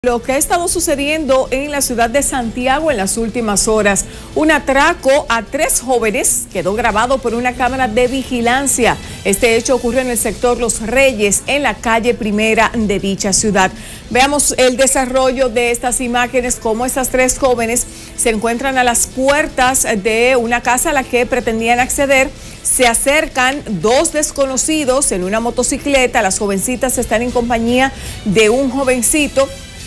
Lo que ha estado sucediendo en la ciudad de Santiago en las últimas horas, un atraco a 3 jóvenes quedó grabado por una cámara de vigilancia. Este hecho ocurrió en el sector Los Reyes, en la calle Primera de dicha ciudad. Veamos el desarrollo de estas imágenes, cómo estas 3 jóvenes se encuentran a las puertas de una casa a la que pretendían acceder. Se acercan 2 desconocidos en una motocicleta. Las jovencitas están en compañía de un jovencito.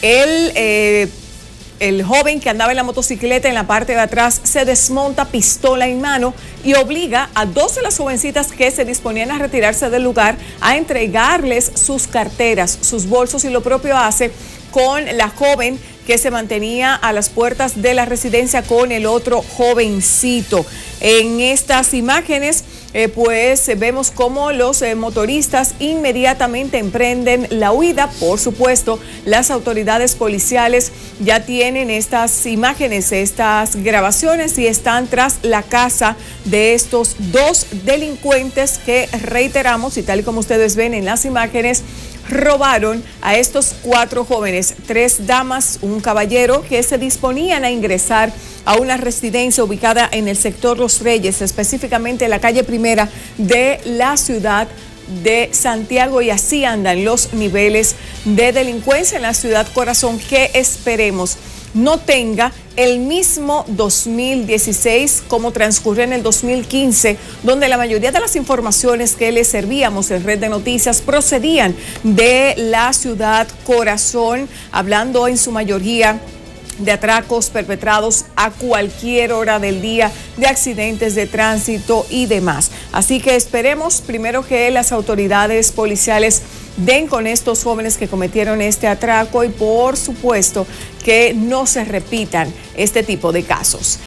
El joven que andaba en la motocicleta en la parte de atrás se desmonta, pistola en mano, y obliga a 2 de las jovencitas que se disponían a retirarse del lugar a entregarles sus carteras, sus bolsos, y lo propio hace con la joven que se mantenía a las puertas de la residencia con el otro jovencito. En estas imágenes pues vemos cómo los motoristas inmediatamente emprenden la huida. Por supuesto, las autoridades policiales ya tienen estas imágenes, estas grabaciones, y están tras la casa de estos 2 delincuentes que, reiteramos, y tal y como ustedes ven en las imágenes, robaron a estos 4 jóvenes, 3 damas, un caballero, que se disponían a ingresar a una residencia ubicada en el sector Los Reyes, específicamente en la calle Primera de la ciudad de Santiago, y así andan los niveles de delincuencia en la ciudad corazón, que esperemos no tenga el mismo 2016 como transcurrió en el 2015, donde la mayoría de las informaciones que les servíamos en Red de Noticias procedían de la ciudad corazón, hablando en su mayoría de atracos perpetrados a cualquier hora del día, de accidentes de tránsito y demás. Así que esperemos primero que las autoridades policiales den con estos jóvenes que cometieron este atraco, y por supuesto que no se repitan este tipo de casos.